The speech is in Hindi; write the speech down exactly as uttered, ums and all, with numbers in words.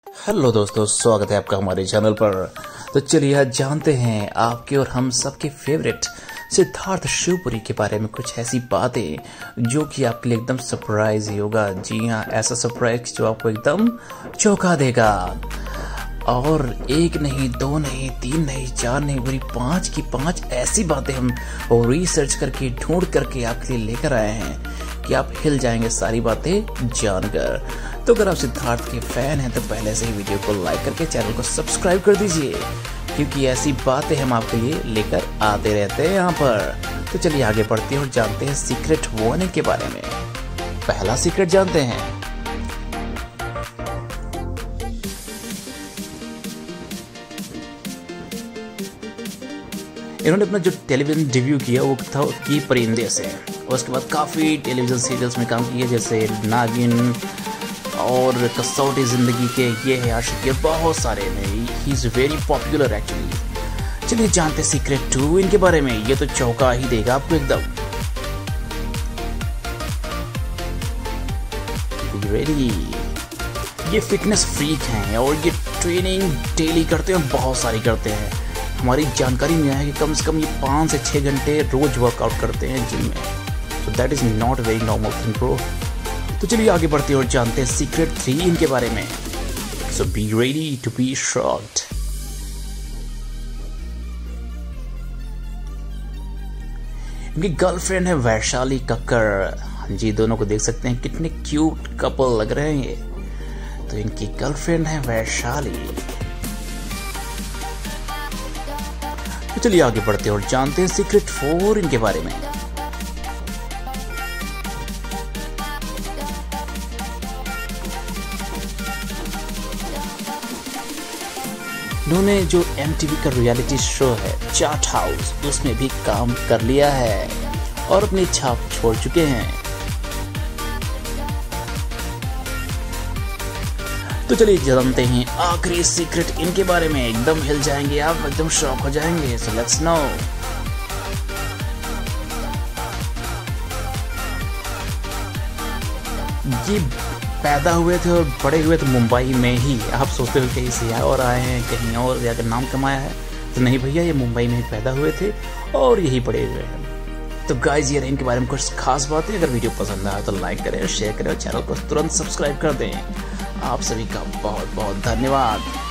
हेलो दोस्तों, स्वागत है आपका हमारे चैनल पर। तो चलिए आज जानते हैं आपके और हम सबके फेवरेट सिद्धार्थ शिवपुरी के बारे में कुछ ऐसी बातें जो कि आपके लिए एकदम सरप्राइज ही होगा। जी हाँ, ऐसा सरप्राइज जो आपको एकदम चौंका देगा। और एक नहीं, दो नहीं, तीन नहीं, चार नहीं, पूरी पांच की पांच ऐसी बातें हम रिसर्च करके ढूंढ करके आपके लिए लेकर आए हैं कि आप हिल जाएंगे सारी बातें जानकर। तो अगर आप सिद्धार्थ के फैन हैं तो पहले से ही वीडियो को लाइक करके चैनल को सब्सक्राइब कर दीजिए, क्योंकि ऐसी बातें हम आपके लिए लेकर आते रहते हैं यहाँ पर। तो चलिए आगे बढ़ते हैं और जानते हैं सीक्रेट वार्निंग के बारे में। पहला सीक्रेट जानते हैं। इन्होंने अपना जो टेलीविजन डेब्यू किया वो था की परिंदे से, और उसके बाद काफ़ी टेलीविजन सीरियल्स में काम किया, जैसे नागिन और कसौटी जिंदगी के, ये है आशिकी, बहुत सारे में। He is very popular actually. चलिए जानते सीक्रेट टू इनके बारे में। ये तो चौंका ही देगा आपको एकदम। रेडी? ये फिटनेस फ्रीक हैं और ये ट्रेनिंग डेली करते हैं, बहुत सारी करते हैं। हमारी जानकारी में आया कि कम से कम ये पाँच से छः घंटे रोज वर्कआउट करते हैं जिम में। So that is not very normal thing bro. तो चलिए आगे बढ़ते हैं और जानते हैं सीक्रेट थ्री इनके बारे में। So be ready to be shocked. इनकी गर्लफ्रेंड है वैशाली कक्कर। जी, दोनों को देख सकते हैं, कितने क्यूट कपल लग रहे हैं ये। तो इनकी गर्लफ्रेंड है वैशाली। तो चलिए आगे बढ़ते हैं और जानते हैं सीक्रेट फोर इनके बारे में। इन्होंने जो एम टी वी का रियलिटी शो है चाट हाउस, उसमें भी काम कर लिया है और अपनी छाप छोड़ चुके हैं। तो चलिए जानते हैं आखिरी सीक्रेट इनके बारे में। एकदम हिल जाएंगे आप, एकदम शॉक हो जाएंगे। So let's know. ये पैदा हुए थे और बड़े हुए थे मुंबई में ही। आप सोचते हो कहीं से और आए हैं, कहीं और जाकर नाम कमाया है, तो नहीं भैया, ये मुंबई में ही पैदा हुए थे और यही बड़े हुए हैं। तो गाइज ये इनके बारे में कुछ खास बातें। अगर वीडियो पसंद आया तो लाइक करें, शेयर करें और चैनल को तुरंत सब्सक्राइब कर दें। आप सभी का बहुत बहुत धन्यवाद।